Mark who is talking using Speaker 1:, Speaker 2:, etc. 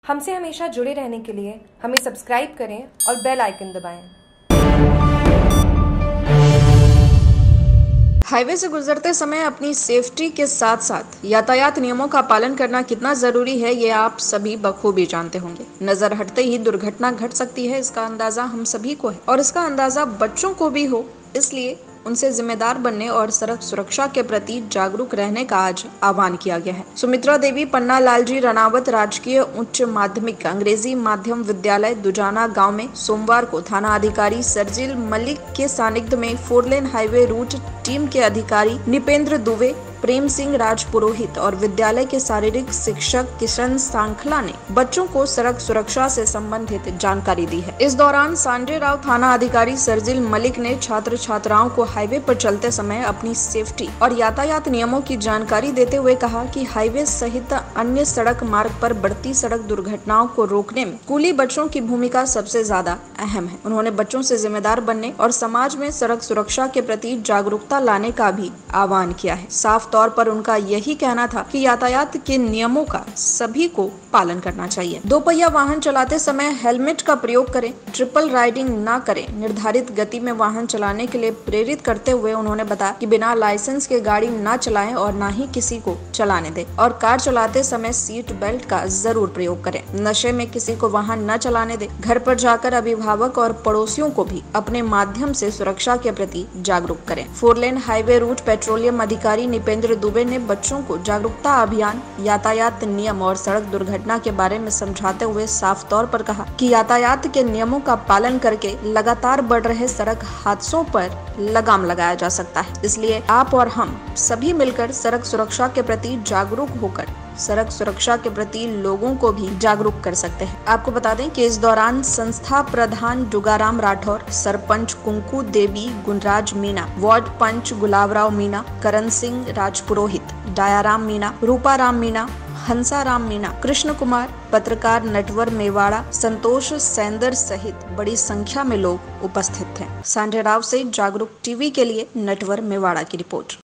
Speaker 1: हमसे हमेशा जुड़े रहने के लिए हमें सब्सक्राइब करें और बेल आइकन दबाएं।
Speaker 2: हाईवे से गुजरते समय अपनी सेफ्टी के साथ साथ यातायात नियमों का पालन करना कितना जरूरी है, ये आप सभी बखूबी जानते होंगे। नजर हटते ही दुर्घटना घट सकती है, इसका अंदाजा हम सभी को है और इसका अंदाजा बच्चों को भी हो। इसलिए उनसे जिम्मेदार बनने और सड़क सुरक्षा के प्रति जागरूक रहने का आज आह्वान किया गया है। सुमित्रा देवी पन्ना लालजी रनावत राजकीय उच्च माध्यमिक अंग्रेजी माध्यम विद्यालय दुजाना गांव में सोमवार को थाना अधिकारी सरजिल मलिक के सानिध्य में 4 लेन हाईवे रूट टीम के अधिकारी निपेंद्र दुबे, प्रेम सिंह राजपुरोहित और विद्यालय के शारीरिक शिक्षक किशन सांखला ने बच्चों को सड़क सुरक्षा से संबंधित जानकारी दी है। इस दौरान संजय राव थाना अधिकारी सरजिल मलिक ने छात्र छात्राओं को हाईवे पर चलते समय अपनी सेफ्टी और यातायात नियमों की जानकारी देते हुए कहा कि हाईवे सहित अन्य सड़क मार्ग पर बढ़ती सड़क दुर्घटनाओं को रोकने में स्कूली बच्चों की भूमिका सबसे ज्यादा अहम है। उन्होंने बच्चों से जिम्मेदार बनने और समाज में सड़क सुरक्षा के प्रति जागरूकता लाने का भी आह्वान किया है। साफ तौर पर उनका यही कहना था कि यातायात के नियमों का सभी को पालन करना चाहिए। दोपहिया वाहन चलाते समय हेलमेट का प्रयोग करें, ट्रिपल राइडिंग न करें। निर्धारित गति में वाहन चलाने के लिए प्रेरित करते हुए उन्होंने बताया कि बिना लाइसेंस के गाड़ी न चलाएं और न ही किसी को चलाने दें और कार चलाते समय सीट बेल्ट का जरूर प्रयोग करें। नशे में किसी को वाहन न चलाने दें। घर पर जाकर अभिभावक और पड़ोसियों को भी अपने माध्यम से सुरक्षा के प्रति जागरूक करें। 4 लेन हाईवे रूट पेट्रोलियम अधिकारी निपेंद्र दुबे ने बच्चों को जागरूकता अभियान, यातायात नियम और सड़क दुर्घटना के बारे में समझाते हुए साफ तौर पर कहा कि यातायात के नियमों का पालन करके लगातार बढ़ रहे सड़क हादसों पर लगाम लगाया जा सकता है। इसलिए आप और हम सभी मिलकर सड़क सुरक्षा के प्रति जागरूक होकर सड़क सुरक्षा के प्रति लोगों को भी जागरूक कर सकते हैं। आपको बता दें कि इस दौरान संस्था प्रधान डुगाराम राठौर, सरपंच कुंकू देवी गुणराज मीणा, वार्ड पंच गुलाबराव मीणा, करण सिंह राजपुरोहित, दयाराम मीणा, रूपाराम मीणा, हंसाराम मीणा, कृष्ण कुमार, पत्रकार नटवर मेवाड़ा, संतोष सेंदर सहित बड़ी संख्या में लोग उपस्थित थे। संजय राव से जागरूक टीवी के लिए नटवर मेवाड़ा की रिपोर्ट।